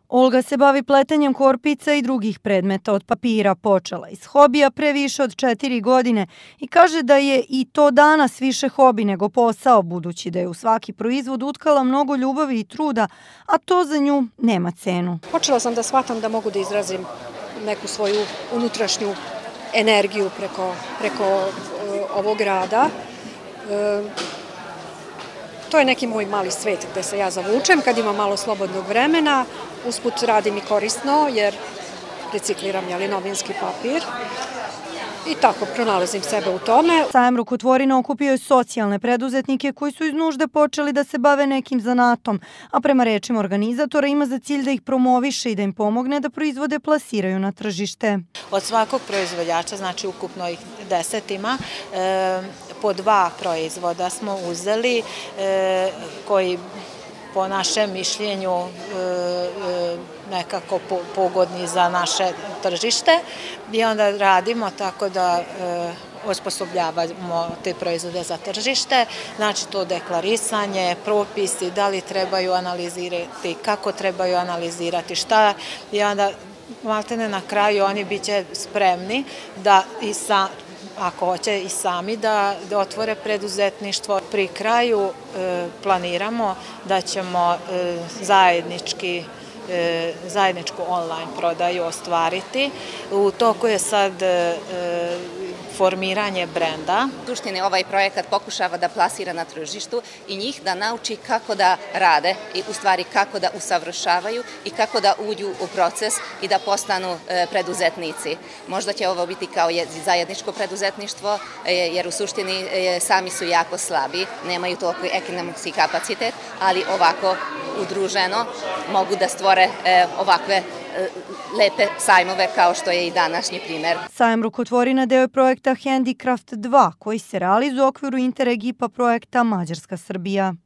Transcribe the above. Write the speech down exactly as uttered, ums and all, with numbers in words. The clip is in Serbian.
Olga se bavi pletenjem korpica i drugih predmeta od papira. Počela iz hobija pre više od četiri godine i kaže da je i to danas više hobi nego posao, budući da je u svaki proizvod utkala mnogo ljubavi i truda, a to za nju nema cenu. Počela sam da shvatam da mogu da izrazim neku svoju unutrašnju energiju preko, preko uh, ovog rada. Uh, To je neki moj mali svet gde se ja zavučem kad imam malo slobodnog vremena. Usput radim i korisno jer recikliram jeli, novinski papir i tako pronalazim sebe u tome. Sajam rukotvorina okupio je socijalne preduzetnike koji su iz nužde počeli da se bave nekim zanatom, a prema rečima organizatora ima za cilj da ih promoviše i da im pomogne da proizvode plasiraju na tržište. Od svakog proizvođača, znači ukupno ih deset ima, po dva proizvoda smo uzeli koji po našem mišljenju nekako pogodni za naše tržište i onda radimo tako da osposobljavamo te proizvode za tržište, znači to deklarisanje, propisi, da li trebaju analizirati, kako trebaju analizirati, šta i onda maltene na kraju oni bit će spremni da i sa ako hoće i sami da otvore preduzetništvo. Pri kraju planiramo da ćemo zajednički zajedničku online prodaju ostvariti. U toku je sad formiranje brenda. U suštini ovaj projekat pokušava da plasira na tržištu i njih da nauči kako da rade i u stvari kako da usavršavaju i kako da uđu u proces i da postanu preduzetnici. Možda će ovo biti kao zajedničko preduzetništvo jer u suštini sami su jako slabi, nemaju toliko ekonomski kapacitet, ali ovako udruženo mogu da stvore ovakve lepe sajmove kao što je i današnji primer. Sajam rukotvorina deo je projekta Handicraft dva koji se realizuje u okviru Interreg I P A projekta Mađarska-Srbija.